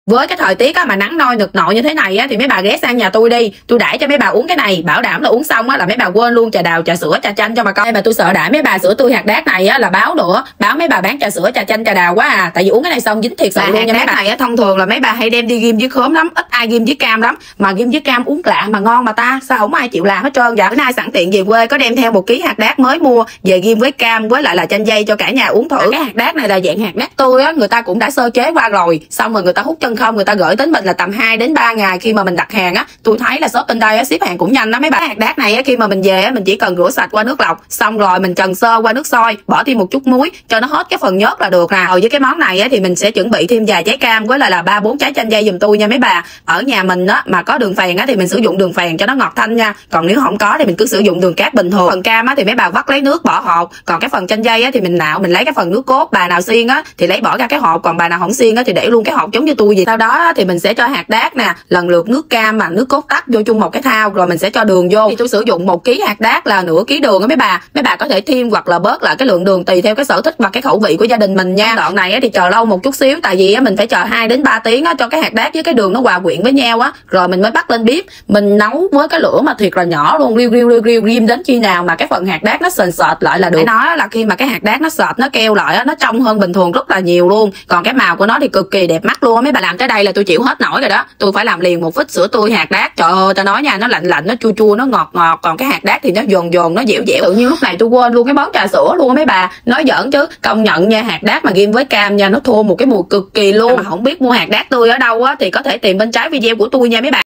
Với cái thời tiết á, mà nắng nôi nực nội như thế này á, thì mấy bà ghé sang nhà tôi đi, tôi đãi cho mấy bà uống cái này, bảo đảm là uống xong á là mấy bà quên luôn trà đào, trà sữa, trà chanh cho bà coi. Mà tôi sợ đãi mấy bà sữa tươi hạt đác này á là báo nữa, báo mấy bà bán trà sữa, trà chanh, trà đào quá à, tại vì uống cái này xong dính thiệt sự luôn nha mấy bà. Này á thông thường là mấy bà hay đem đi ghim với khóm lắm, ít ai ghim với cam lắm, mà ghim với cam uống lạ mà ngon mà ta, sao không ai chịu làm hết trơn vậy. Bữa nay sẵn tiện về quê có đem theo 1 ký hạt đác mới mua về ghim với cam với lại là chanh dây cho cả nhà uống thử. Cái hạt đác này là dạng hạt đác tươi á, người ta cũng đã sơ chế qua rồi, xong rồi người ta hút chân không, người ta gửi đến mình là tầm 2 đến 3 ngày khi mà mình đặt hàng á. Tôi thấy là shop bên đây á ship hàng cũng nhanh đó mấy bà. Hạt đác này á khi mà mình về á mình chỉ cần rửa sạch qua nước lọc, xong rồi mình trần sơ qua nước sôi, bỏ thêm một chút muối cho nó hết cái phần nhớt là được nè. Rồi với cái món này á thì mình sẽ chuẩn bị thêm vài trái cam với lại là 3-4 trái chanh dây giùm tôi nha mấy bà. Ở nhà mình á mà có đường phèn á thì mình sử dụng đường phèn cho nó ngọt thanh nha, còn nếu không có thì mình cứ sử dụng đường cát bình thường. Phần cam á thì mấy bà vắt lấy nước bỏ hột, còn cái phần chanh dây á thì mình nạo, mình lấy cái phần nước cốt, bà nào xiên á thì lấy bỏ ra cái hột, còn bà nào không xiên á thì để luôn cái hột giống như tôi vậy. Sau đó á, thì mình sẽ cho hạt đác nè, lần lượt nước cam mà nước cốt tắc vô chung một cái thao, rồi mình sẽ cho đường vô. Thì tôi sử dụng 1 ký hạt đác là nửa ký đường á mấy bà. Mấy bà có thể thêm hoặc là bớt lại cái lượng đường tùy theo cái sở thích và cái khẩu vị của gia đình mình nha. Đoạn này á thì chờ lâu một chút xíu, tại vì á mình phải chờ 2 đến 3 tiếng á cho cái hạt đác với cái đường nó hòa quyện với nhau á, rồi mình mới bắt lên bếp. Mình nấu với cái lửa mà thiệt là nhỏ luôn, riu rim đến khi nào mà cái phần hạt đác nó sền sệt lại là được. Phải nói là khi mà cái hạt đác nó sệt, nó keo lại á, nó trong hơn bình thường rất là nhiều luôn. Còn cái màu của nó thì cực kỳ đẹp mắt luôn á mấy bà. Làm tới đây là tôi chịu hết nổi rồi đó. Tôi phải làm liền một phích sữa tươi hạt đác. Trời ơi, tao nói nha, nó lạnh lạnh, nó chua chua, nó ngọt ngọt, còn cái hạt đác thì nó giòn giòn, nó dẻo dẻo. Tự nhiên lúc này tôi quên luôn cái món trà sữa luôn á mấy bà. Nói giỡn chứ, công nhận nha, hạt đác mà ghim với cam nha, nó thua một cái mùi cực kỳ luôn. Mà không biết mua hạt đác tươi ở đâu á thì có thể tìm bên trái video của tôi nha mấy bà.